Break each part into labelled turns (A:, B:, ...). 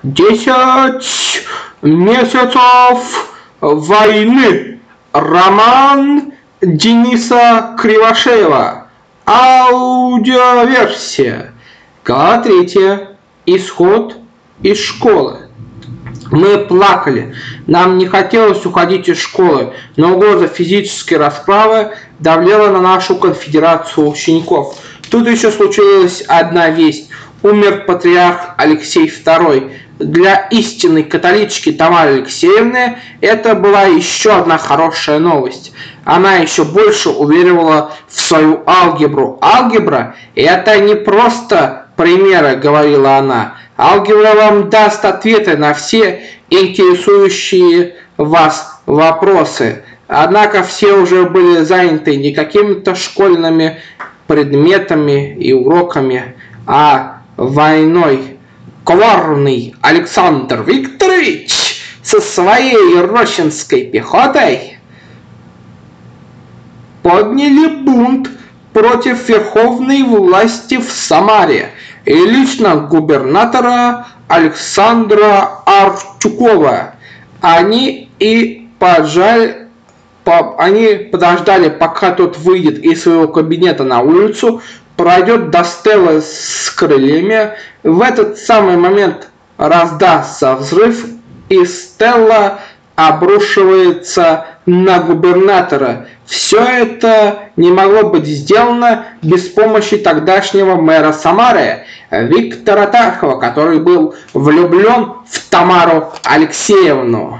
A: 10 месяцев войны. Роман Дениса Кривошеева. Аудиоверсия. Глава 3. Исход из школы. Мы плакали. Нам не хотелось уходить из школы, но угроза физической расправы давлела на нашу конфедерацию учеников. Тут еще случилась одна весть. Умер патриарх Алексей II. Для истинной католички Тамары Алексеевны это была еще одна хорошая новость. Она еще больше уверовала в свою алгебру. Алгебра – это не просто примеры, говорила она. Алгебра вам даст ответы на все интересующие вас вопросы. Однако все уже были заняты не какими-то школьными предметами и уроками, а войной. Коварный Александр Викторович со своей рощинской пехотой подняли бунт против верховной власти в Самаре и лично губернатора Александра Арчукова. Они подождали, пока тот выйдет из своего кабинета на улицу, пройдет до Стеллы с крыльями. В этот самый момент раздастся взрыв, и Стелла обрушивается на губернатора. Все это не могло быть сделано без помощи тогдашнего мэра Самары Виктора Тархова, который был влюблен в Тамару Алексеевну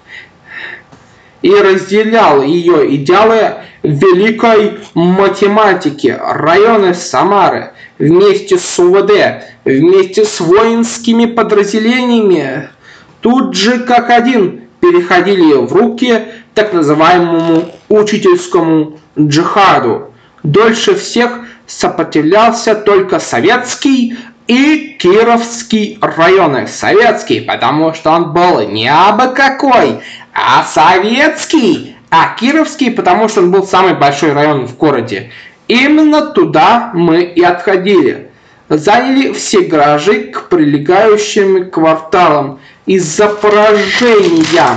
A: и разделял ее идеалы великой математики. Районы Самары вместе с УВД, вместе с воинскими подразделениями тут же как один переходили в руки так называемому учительскому джихаду. Дольше всех сопротивлялся только Советский и Кировский районы. Советский, потому что он был не абы какой, а советский. А Кировский, потому что он был самый большой район в городе. Именно туда мы и отходили. Заняли все гаражи к прилегающим кварталам. Из-за поражения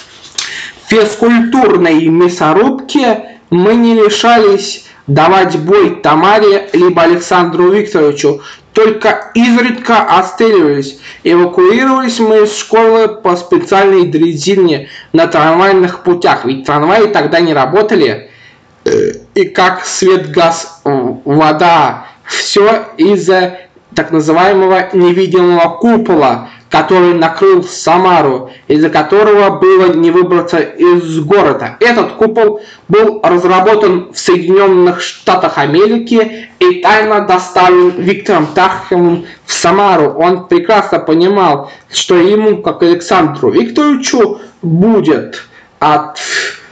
A: физкультурной мясорубки мы не решались давать бой Тамаре либо Александру Викторовичу, только изредка отстреливались. Эвакуировались мы из школы по специальной дрезине на трамвайных путях, ведь трамваи тогда не работали, и как свет, газ, вода, все из-за так называемого невидимого купола, который накрыл Самару, из-за которого было не выбраться из города. Этот купол был разработан в Соединенных Штатах Америки и тайно доставлен Виктором Тарховым в Самару. Он прекрасно понимал, что ему, как Александру Викторовичу, будет от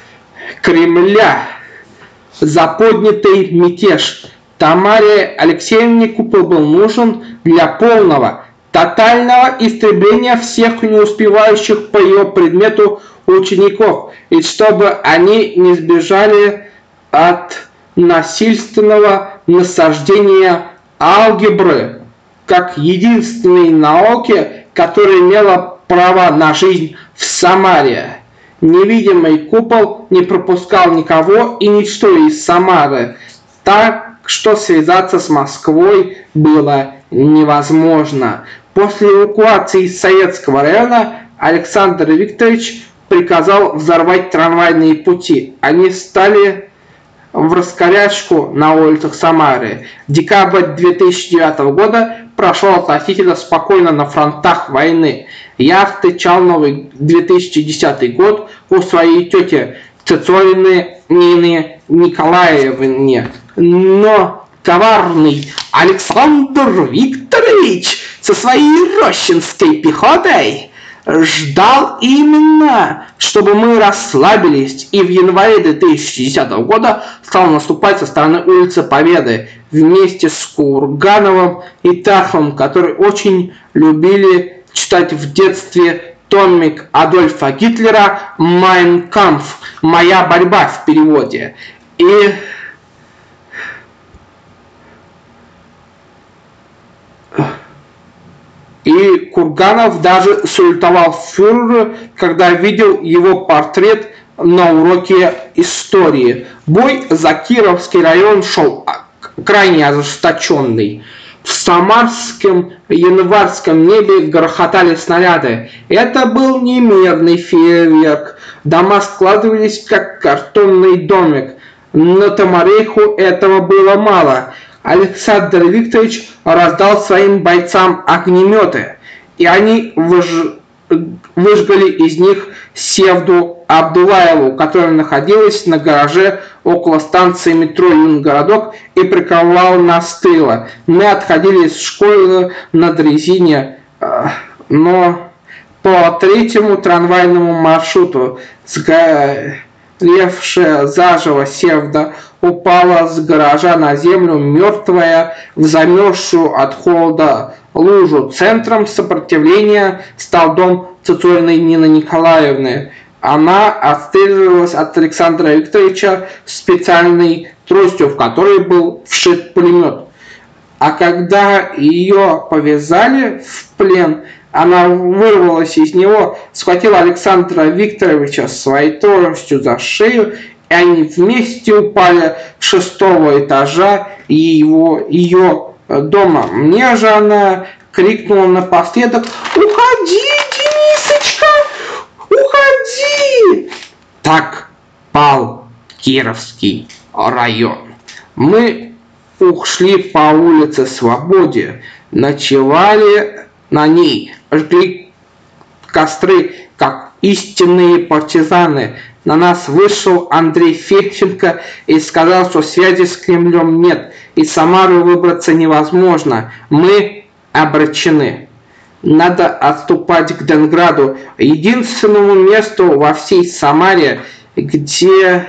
A: Кремля за поднятый мятеж. Тамаре Алексеевне купол был нужен для полного, тотального истребления всех не успевающих по ее предмету учеников, и чтобы они не сбежали от насильственного насаждения алгебры как единственной науки, которая имела право на жизнь в Самаре. Невидимый купол не пропускал никого и ничто из Самары, так что связаться с Москвой было невозможно. После эвакуации из Советского района Александр Викторович приказал взорвать трамвайные пути. Они стали в раскорячку на улицах Самары. Декабрь 2009 года прошел относительно спокойно на фронтах войны. Я встречал новый 2010 год у своей тети Цицорины Нины Николаевны. Но коварный Александр Викторович со своей рощинской пехотой ждал именно, чтобы мы расслабились, и в январе 2010 года стал наступать со стороны улицы Победы вместе с Кургановым и Тарховым, которые очень любили читать в детстве томик Адольфа Гитлера «Майн кампф», «Моя борьба» в переводе. И И Курганов даже салютовал фюреру, когда видел его портрет на уроке истории. Бой за Кировский район шел крайне ожесточенный. В самарском январском небе грохотали снаряды. Это был не мирный фейерверк. Дома складывались, как картонный домик. Но Тамарейху этого было мало. Александр Викторович раздал своим бойцам огнеметы, и они выжгли из них Севду Абдулаеву, которая находилась на гараже около станции метро Юнгородок и прикрывала нас тыла. Мы отходили из школы на дрезине, но по третьему трамвайному маршруту сгоревшая заживо Севда упала с гаража на землю, мертвая, в замерзшую от холода лужу. Центром сопротивления стал дом Цицориной Нины Николаевны. Она отстреливалась от Александра Викторовича специальной тростью, в которой был вшит пулемет. А когда ее повязали в плен, она вырвалась из него, схватила Александра Викторовича своей тростью за шею, и они вместе упали с 6-го этажа ее дома. Мне же она крикнула напоследок: «Уходи, Денисочка, уходи!» Так пал Кировский район. Мы ушли по улице Свободе, ночевали на ней, жгли костры, как истинные партизаны. На нас вышел Андрей Федченко и сказал, что связи с Кремлем нет, и Самару выбраться невозможно. Мы обречены. Надо отступать к Денграду, единственному месту во всей Самаре, где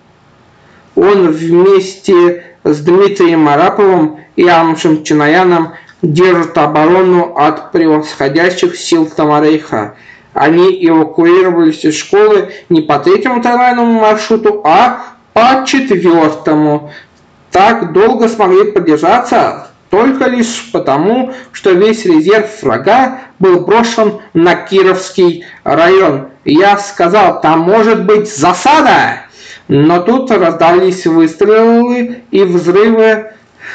A: он вместе с Дмитрием Араповым и Амушем Чинаяном держит оборону от превосходящих сил Тамарейха. Они эвакуировались из школы не по третьему трамвайному маршруту, а по 4-му. Так долго смогли продержаться только лишь потому, что весь резерв врага был брошен на Кировский район. Я сказал, там может быть засада, но тут раздались выстрелы и взрывы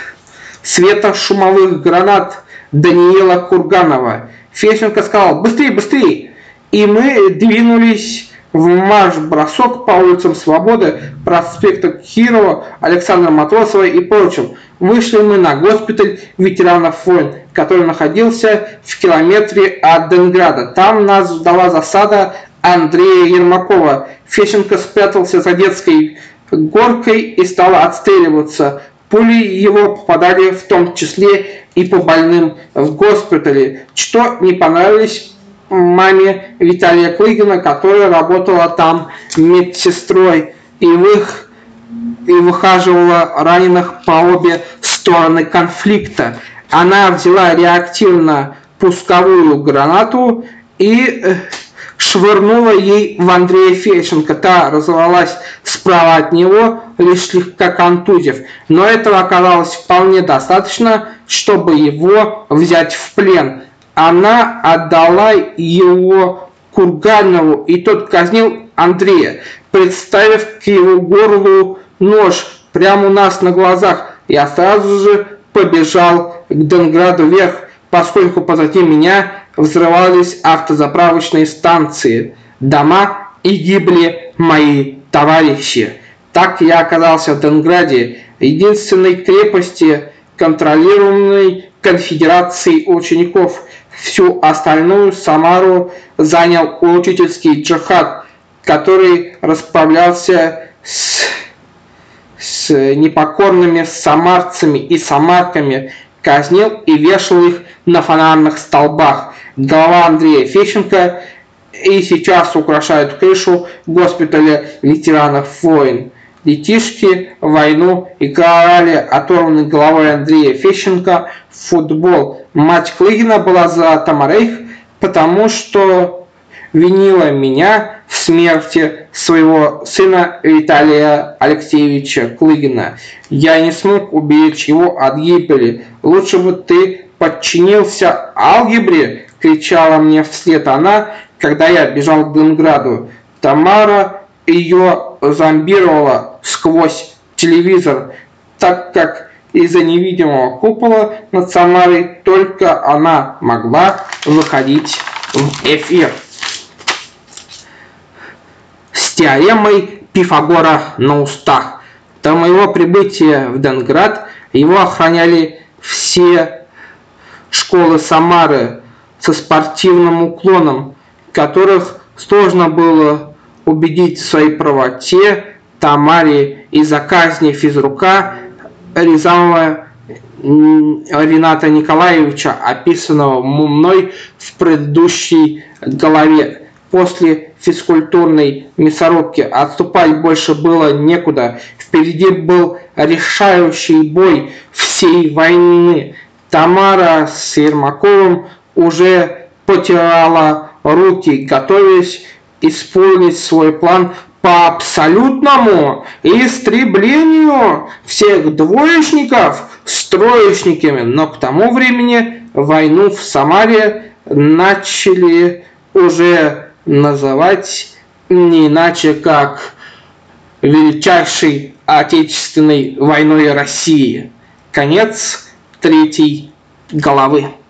A: светошумовых гранат Даниила Курганова. Фещенко сказал: «Быстрее, быстрее!» И мы двинулись в марш-бросок по улицам Свободы, проспекту Кирова, Александра Матросова и прочим. Вышли мы на госпиталь ветеранов войн, который находился в километре от Денграда. Там нас ждала засада Андрея Ермакова. Фещенко спрятался за детской горкой и стал отстреливаться. Пули его попадали в том числе и по больным в госпитале, что не понравилось маме Виталия Клыгина, которая работала там медсестрой и выхаживала раненых по обе стороны конфликта. Она взяла реактивно-пусковую гранату и швырнула ей в Андрея Фещенко. Та разорвалась справа от него, лишь слегка контузив. Но этого оказалось вполне достаточно, чтобы его взять в плен. Она отдала его Курганову, и тот казнил Андрея, представив к его горлу нож прямо у нас на глазах. Я сразу же побежал к Денграду вверх, поскольку позади меня взрывались автозаправочные станции, дома, и гибли мои товарищи. Так я оказался в Денграде, единственной крепости, контролируемой конфедерацией учеников. Всю остальную Самару занял учительский джихад, который расправлялся с непокорными самарцами и самарками, казнил и вешал их на фонарных столбах. Голова Андрея Фещенко и сейчас украшает крышу госпиталя ветеранов войн. Детишки в войну играли оторванной головой Андрея Фещенко в футбол. Мать Клыгина была за Тамарейх, потому что винила меня в смерти своего сына Виталия Алексеевича Клыгина. Я не смог уберечь его от гибели. Лучше бы ты подчинился алгебре!» — кричала мне вслед она, когда я бежал к Ленинграду. Тамара ее зомбировала сквозь телевизор, так как из-за невидимого купола над Самарой только она могла выходить в эфир. С теоремой Пифагора на устах. До моего прибытия в Ленинград его охраняли все школы Самары со спортивным уклоном, которых сложно было убедить в своей правоте. Тамаре из-за казни физрука Рязанова Рената Николаевича, описанного мной в предыдущей главе. После физкультурной мясорубки отступать больше было некуда. Впереди был решающий бой всей войны. Тамара с Ермаковым уже потирала руки, готовясь исполнить свой план по абсолютному истреблению всех двоечников с троечниками. Но к тому времени войну в Самаре начали уже называть не иначе, как величайшей Отечественной войной России. Конец 3 главы.